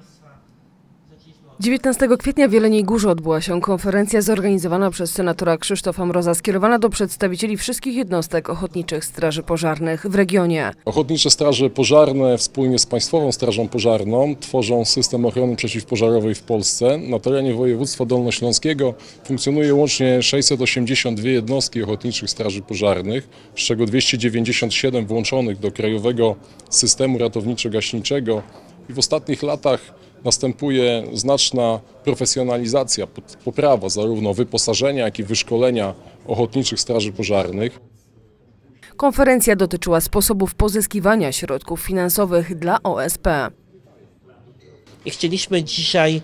19 kwietnia w Jeleniej Górze odbyła się konferencja zorganizowana przez senatora Krzysztofa Mroza, skierowana do przedstawicieli wszystkich jednostek ochotniczych straży pożarnych w regionie. Ochotnicze straże pożarne wspólnie z Państwową Strażą Pożarną tworzą system ochrony przeciwpożarowej w Polsce. Na terenie województwa dolnośląskiego funkcjonuje łącznie 682 jednostki ochotniczych straży pożarnych, z czego 297 włączonych do krajowego systemu ratowniczo-gaśniczego i w ostatnich latach następuje znaczna profesjonalizacja, poprawa zarówno wyposażenia, jak i wyszkolenia ochotniczych straży pożarnych. Konferencja dotyczyła sposobów pozyskiwania środków finansowych dla OSP. I chcieliśmy dzisiaj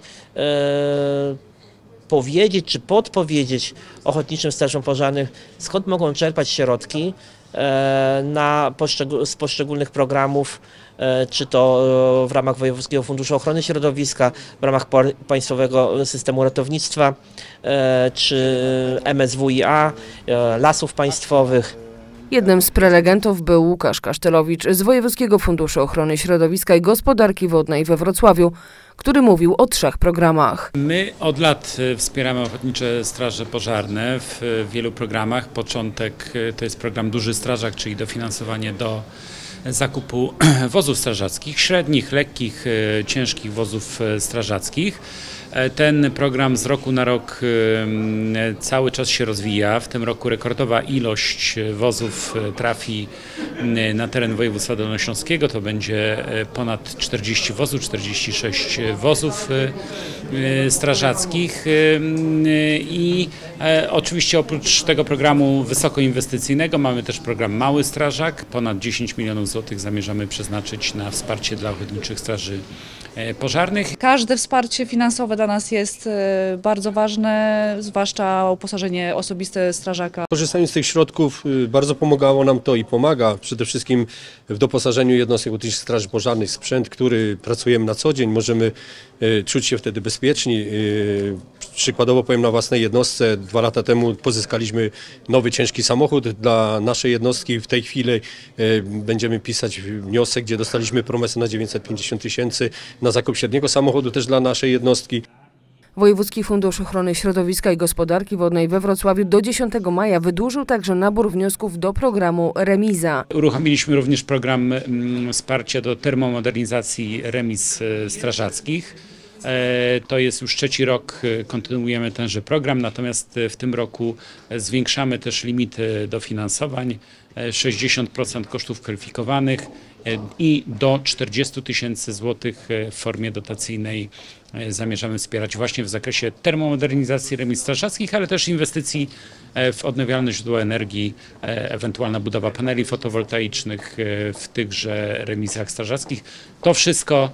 powiedzieć czy podpowiedzieć ochotniczym strażom pożarnym, skąd mogą czerpać środki z poszczególnych programów, czy to w ramach Wojewódzkiego Funduszu Ochrony Środowiska, w ramach Państwowego Systemu Ratownictwa, czy MSWiA, Lasów Państwowych. Jednym z prelegentów był Łukasz Kasztelowicz z Wojewódzkiego Funduszu Ochrony Środowiska i Gospodarki Wodnej we Wrocławiu, który mówił o 3 programach. My od lat wspieramy ochotnicze straże pożarne w wielu programach. Początek to jest program Duży Strażak, czyli dofinansowanie do zakupu wozów strażackich, średnich, lekkich, ciężkich wozów strażackich. Ten program z roku na rok cały czas się rozwija. W tym roku rekordowa ilość wozów trafi na teren województwa dolnośląskiego. To będzie ponad 40 wozów, 46 wozów strażackich i oczywiście oprócz tego programu wysokoinwestycyjnego mamy też program Mały Strażak. Ponad 10 milionów złotych zamierzamy przeznaczyć na wsparcie dla ochotniczych straży pożarnych. Każde wsparcie finansowe dla nas jest bardzo ważne, zwłaszcza uposażenie osobiste strażaka. Korzystanie z tych środków bardzo pomagało nam to i pomaga przede wszystkim w doposażeniu jednostek ochotniczych straży pożarnych w sprzęt, który pracujemy na co dzień. Możemy czuć się wtedy bezpieczni. Przykładowo powiem na własnej jednostce, 2 lata temu pozyskaliśmy nowy ciężki samochód dla naszej jednostki. W tej chwili będziemy pisać wniosek, gdzie dostaliśmy promesę na 950 000 na zakup średniego samochodu też dla naszej jednostki. Wojewódzki Fundusz Ochrony Środowiska i Gospodarki Wodnej we Wrocławiu do 10 maja wydłużył także nabór wniosków do programu Remiza. Uruchomiliśmy również program wsparcia do termomodernizacji remiz strażackich. To jest już 3. rok, kontynuujemy tenże program, natomiast w tym roku zwiększamy też limity dofinansowań, 60% kosztów kwalifikowanych i do 40 000 złotych w formie dotacyjnej zamierzamy wspierać właśnie w zakresie termomodernizacji remiz strażackich, ale też inwestycji w odnawialne źródła energii, ewentualna budowa paneli fotowoltaicznych w tychże remizach strażackich. To wszystko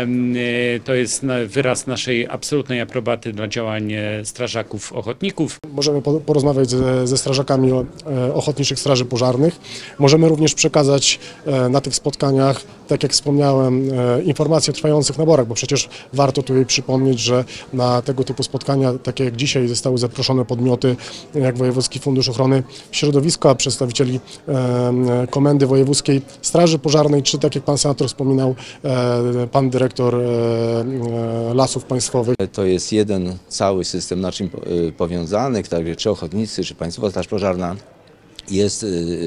to jest wyraz naszej absolutnej aprobaty dla działań strażaków ochotników. Możemy porozmawiać ze strażakami ochotniczych straży pożarnych. Możemy również przekazać na tych spotkaniach, tak jak wspomniałem, informacje o trwających naborach, bo przecież warto tutaj przypomnieć, że na tego typu spotkania, takie jak dzisiaj, zostały zaproszone podmioty jak Wojewódzki Fundusz Ochrony Środowiska, przedstawicieli Komendy Wojewódzkiej Straży Pożarnej, czy tak jak pan senator wspominał, pan dyrektor Lasów Państwowych. To jest jeden cały system naczyń powiązanych, także czy ochotnicy, czy Państwowa Straż Pożarna jest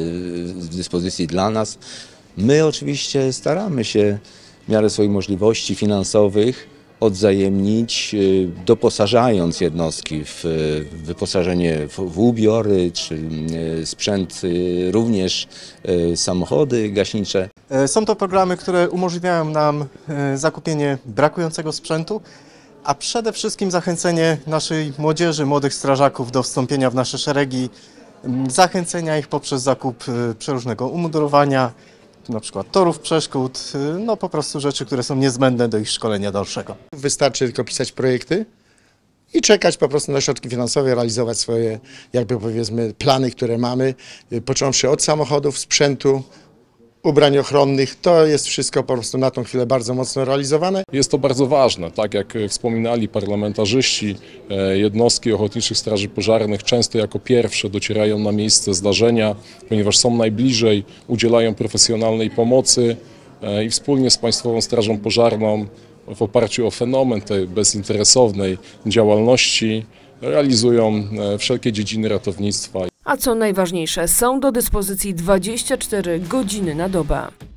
w dyspozycji dla nas. My oczywiście staramy się w miarę swoich możliwości finansowych odwzajemnić, doposażając jednostki w wyposażenie w ubiory, czy sprzęt, również samochody gaśnicze. Są to programy, które umożliwiają nam zakupienie brakującego sprzętu, a przede wszystkim zachęcenie naszej młodzieży, młodych strażaków do wstąpienia w nasze szeregi, zachęcenia ich poprzez zakup przeróżnego umundurowania, na przykład torów przeszkód, no po prostu rzeczy, które są niezbędne do ich szkolenia dalszego. Wystarczy tylko pisać projekty i czekać po prostu na środki finansowe, realizować swoje, jakby powiedzmy, plany, które mamy, począwszy od samochodów, sprzętu, ubrań ochronnych. To jest wszystko po prostu na tą chwilę bardzo mocno realizowane. Jest to bardzo ważne, tak jak wspominali parlamentarzyści, jednostki ochotniczych straży pożarnych często jako pierwsze docierają na miejsce zdarzenia, ponieważ są najbliżej, udzielają profesjonalnej pomocy i wspólnie z Państwową Strażą Pożarną w oparciu o fenomen tej bezinteresownej działalności realizują wszelkie dziedziny ratownictwa. A co najważniejsze, są do dyspozycji 24 godziny na dobę.